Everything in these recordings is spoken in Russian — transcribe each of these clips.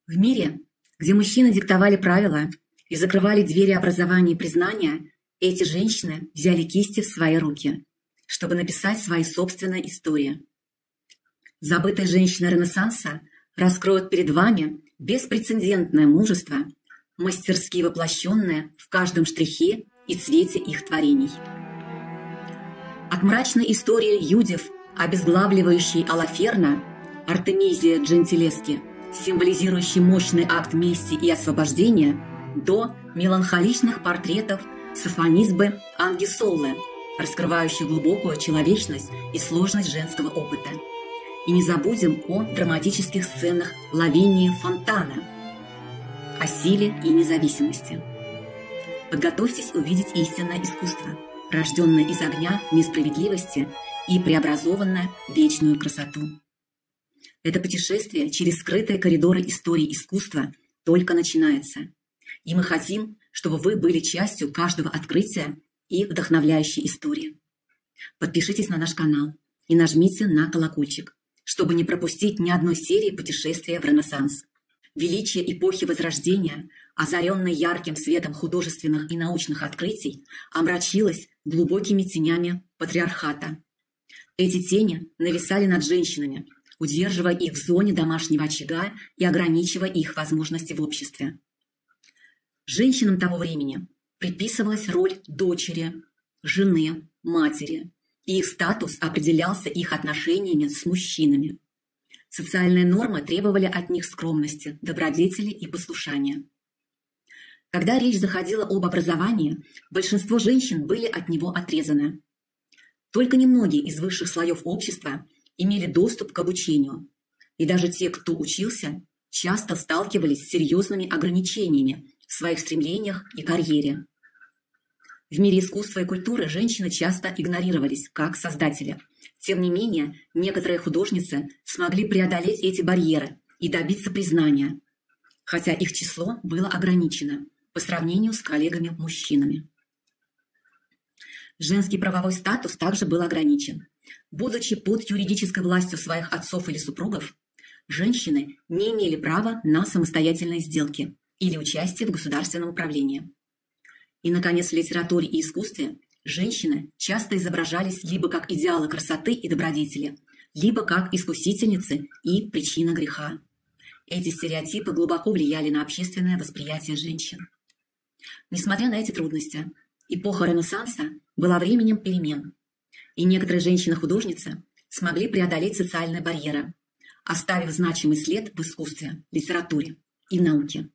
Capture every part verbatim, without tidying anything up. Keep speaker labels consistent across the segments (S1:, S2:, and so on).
S1: В мире, где мужчины диктовали правила и закрывали двери образования и признания, эти женщины взяли кисти в свои руки, чтобы написать свои собственные истории. Забытые женщины Ренессанса раскроют перед вами беспрецедентное мужество, мастерски воплощенное в каждом штрихе и цвете их творений. От мрачной истории Юдив, обезглавливающей Алаферна, Артемизия Джентилески, символизирующей мощный акт мести и освобождения, до меланхоличных портретов Софонисбы Ангисоллы, раскрывающих глубокую человечность и сложность женского опыта. И не забудем о драматических сценах Лавинии Фонтана, о силе и независимости. Подготовьтесь увидеть истинное искусство, рожденное из огня несправедливости и преобразованное в вечную красоту. Это путешествие через скрытые коридоры истории искусства только начинается. И мы хотим, чтобы вы были частью каждого открытия и вдохновляющей истории. Подпишитесь на наш канал и нажмите на колокольчик, чтобы не пропустить ни одной серии путешествия в Ренессанс. Величие эпохи Возрождения, озаренное ярким светом художественных и научных открытий, омрачилось глубокими тенями патриархата. Эти тени нависали над женщинами, удерживая их в зоне домашнего очага и ограничивая их возможности в обществе. Женщинам того времени приписывалась роль дочери, жены, матери, и их статус определялся их отношениями с мужчинами. Социальные нормы требовали от них скромности, добродетели и послушания. Когда речь заходила об образовании, большинство женщин были от него отрезаны. Только немногие из высших слоев общества имели доступ к обучению, и даже те, кто учился, часто сталкивались с серьезными ограничениями в своих стремлениях и карьере. В мире искусства и культуры женщины часто игнорировались как создатели. Тем не менее, некоторые художницы смогли преодолеть эти барьеры и добиться признания, хотя их число было ограничено по сравнению с коллегами-мужчинами. Женский правовой статус также был ограничен. Будучи под юридической властью своих отцов или супругов, женщины не имели права на самостоятельные сделки или участие в государственном управлении. И, наконец, в литературе и искусстве женщины часто изображались либо как идеалы красоты и добродетели, либо как искусительницы и причина греха. Эти стереотипы глубоко влияли на общественное восприятие женщин. Несмотря на эти трудности, эпоха Ренессанса была временем перемен, и некоторые женщины-художницы смогли преодолеть социальные барьеры, оставив значимый след в искусстве, литературе и в науке.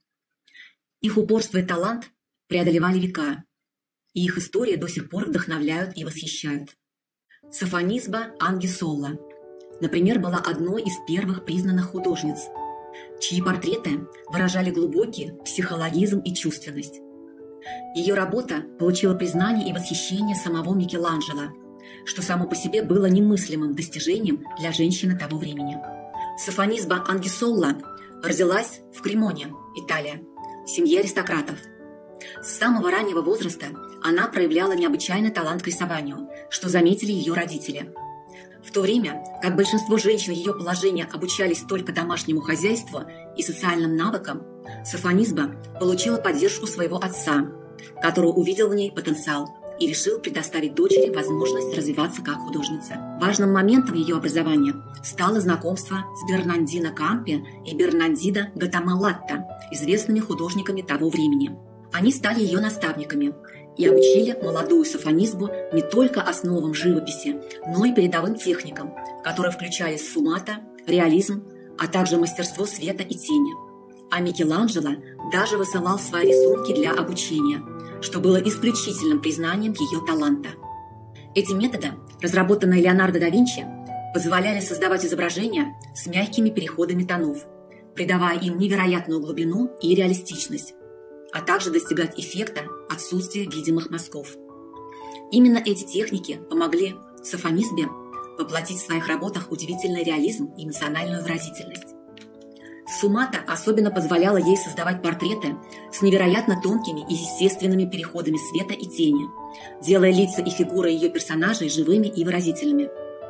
S1: Их упорство и талант преодолевали века, и их истории до сих пор вдохновляют и восхищают. Софонисба Ангисолла, например, была одной из первых признанных художниц, чьи портреты выражали глубокий психологизм и чувственность. Ее работа получила признание и восхищение самого Микеланджело, что само по себе было немыслимым достижением для женщины того времени. Софонисба Ангисолла родилась в Кремоне, Италия, в семье аристократов. С самого раннего возраста она проявляла необычайный талант к рисованию, что заметили ее родители. В то время, как большинство женщин ее положения обучались только домашнему хозяйству и социальным навыкам, Софонисба получила поддержку своего отца, который увидел в ней потенциал и решил предоставить дочери возможность развиваться как художница. Важным моментом ее образования стало знакомство с Бернандино Кампи и Бернандино Гатамалатто, известными художниками того времени. Они стали ее наставниками и обучили молодую Софонисбу не только основам живописи, но и передовым техникам, которые включали сфумато, реализм, а также мастерство света и тени. А Микеланджело даже высылал свои рисунки для обучения, что было исключительным признанием ее таланта. Эти методы, разработанные Леонардо да Винчи, позволяли создавать изображения с мягкими переходами тонов, придавая им невероятную глубину и реалистичность, а также достигать эффекта отсутствия видимых мазков. Именно эти техники помогли Софонисбе воплотить в своих работах удивительный реализм и эмоциональную выразительность. Сфумато особенно позволяла ей создавать портреты с невероятно тонкими и естественными переходами света и тени, делая лица и фигуры ее персонажей живыми и выразительными.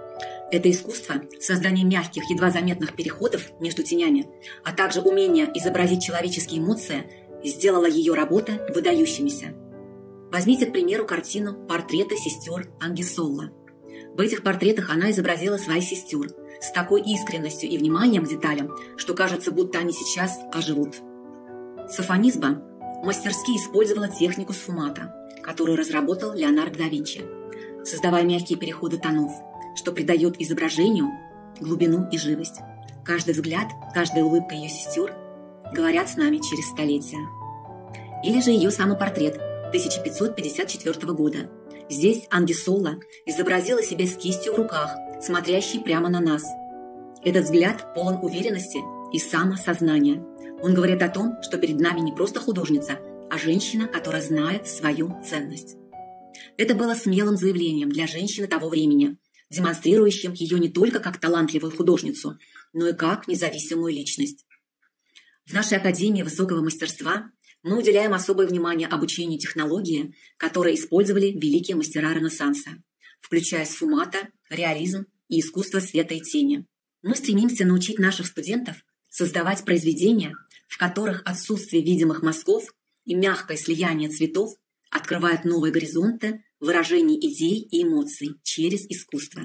S1: Это искусство, создание мягких, едва заметных переходов между тенями, а также умение изобразить человеческие эмоции, сделало ее работы выдающимися. Возьмите, к примеру, картину «Портреты сестер Ангисолла». В этих портретах она изобразила своих сестер с такой искренностью и вниманием к деталям, что кажется, будто они сейчас оживут. Софонисба мастерски использовала технику сфумата, которую разработал Леонардо да Винчи, создавая мягкие переходы тонов, что придает изображению глубину и живость. Каждый взгляд, каждая улыбка ее сестер говорят с нами через столетия. Или же ее самопортрет тысяча пятьсот пятьдесят четвёртого года. Здесь Ангисолла изобразила себя с кистью в руках, смотрящей прямо на нас. Этот взгляд полон уверенности и самосознания. Он говорит о том, что перед нами не просто художница, а женщина, которая знает свою ценность. Это было смелым заявлением для женщины того времени, демонстрирующим ее не только как талантливую художницу, но и как независимую личность. В нашей Академии высокого мастерства мы уделяем особое внимание обучению технологии, которые использовали великие мастера Ренессанса, включая сфумато, реализм и искусство света и тени. Мы стремимся научить наших студентов создавать произведения, в которых отсутствие видимых мазков и мягкое слияние цветов открывают новые горизонты выражений идей и эмоций через искусство.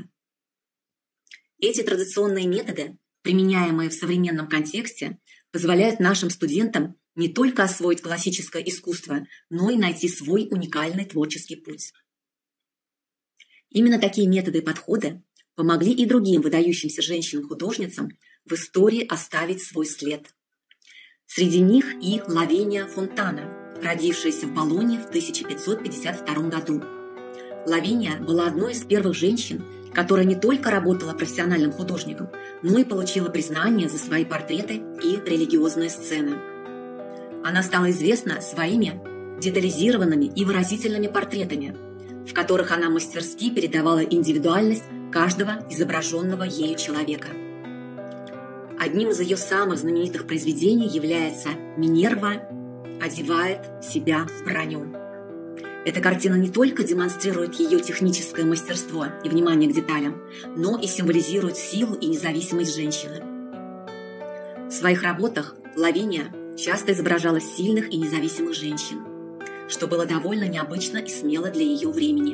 S1: Эти традиционные методы, применяемые в современном контексте, позволяют нашим студентам не только освоить классическое искусство, но и найти свой уникальный творческий путь. Именно такие методы и подходы помогли и другим выдающимся женщинам-художницам в истории оставить свой след. Среди них и Лавиния Фонтана, родившаяся в Болонье в тысяча пятьсот пятьдесят втором году. Лавиния была одной из первых женщин, которая не только работала профессиональным художником, но и получила признание за свои портреты и религиозные сцены. Она стала известна своими детализированными и выразительными портретами, в которых она мастерски передавала индивидуальность каждого изображенного ею человека. Одним из ее самых знаменитых произведений является «Минерва одевает себя в броню». Эта картина не только демонстрирует ее техническое мастерство и внимание к деталям, но и символизирует силу и независимость женщины. В своих работах Лавиния часто изображала сильных и независимых женщин, что было довольно необычно и смело для ее времени.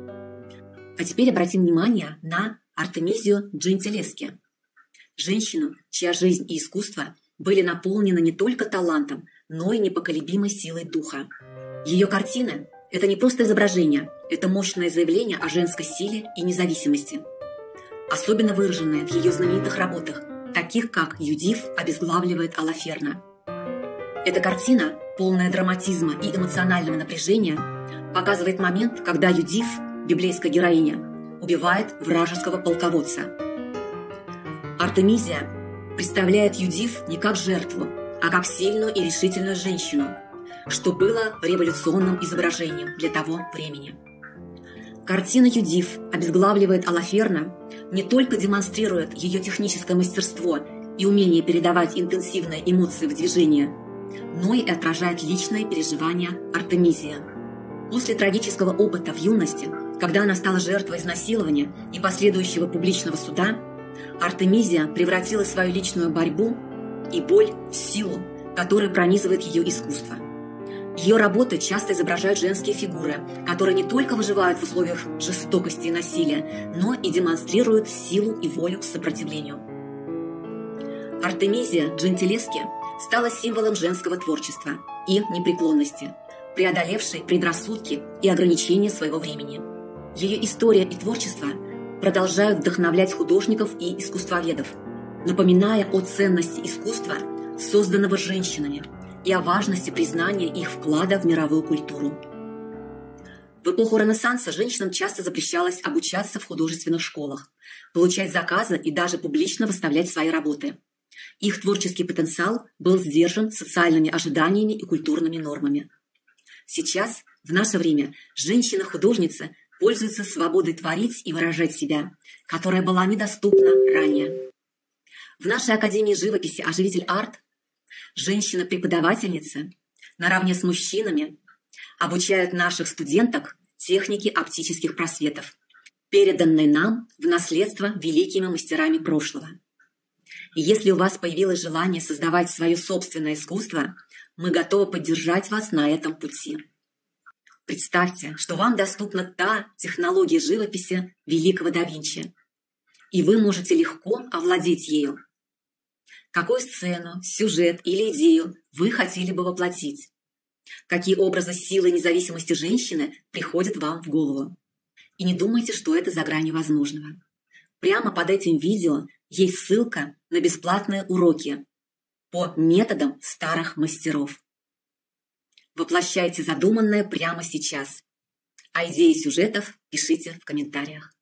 S1: А теперь обратим внимание на Артемизию Джентилески, женщину, чья жизнь и искусство были наполнены не только талантом, но и непоколебимой силой духа. Ее картины – это не просто изображение, это мощное заявление о женской силе и независимости, особенно выраженное в ее знаменитых работах, таких как «Юдиф обезглавливает Алаферна». Эта картина, полная драматизма и эмоционального напряжения, показывает момент, когда Юдиф, библейская героиня, убивает вражеского полководца. Артемизия представляет Юдиф не как жертву, а как сильную и решительную женщину, что было революционным изображением для того времени. Картина «Юдиф обезглавливает Алаферна» не только демонстрирует ее техническое мастерство и умение передавать интенсивные эмоции в движении, но и отражает личные переживания Артемизии. После трагического опыта в юности, когда она стала жертвой изнасилования и последующего публичного суда, Артемизия превратила свою личную борьбу и боль в силу, которая пронизывает ее искусство. Ее работы часто изображают женские фигуры, которые не только выживают в условиях жестокости и насилия, но и демонстрируют силу и волю к сопротивлению. Артемизия Джентилески стала символом женского творчества и непреклонности, преодолевшей предрассудки и ограничения своего времени. Ее история и творчество продолжают вдохновлять художников и искусствоведов, напоминая о ценности искусства, созданного женщинами, и о важности признания их вклада в мировую культуру. В эпоху Ренессанса женщинам часто запрещалось обучаться в художественных школах, получать заказы и даже публично выставлять свои работы. Их творческий потенциал был сдержан социальными ожиданиями и культурными нормами. Сейчас, в наше время, женщина-художница пользуется свободой творить и выражать себя, которая была недоступна ранее. В нашей Академии живописи «Оживитель арт» женщины-преподавательницы наравне с мужчинами обучают наших студенток технике оптических просветов. переданной нам в наследство великими мастерами прошлого. И если у вас появилось желание создавать свое собственное искусство, мы готовы поддержать вас на этом пути. Представьте, что вам доступна та технология живописи великого да Винчи, и вы можете легко овладеть ею. Какую сцену, сюжет или идею вы хотели бы воплотить? Какие образы силы и независимости женщины приходят вам в голову? И не думайте, что это за гранью возможного. Прямо под этим видео есть ссылка на бесплатные уроки по методам старых мастеров. Воплощайте задуманное прямо сейчас. А идеи сюжетов пишите в комментариях.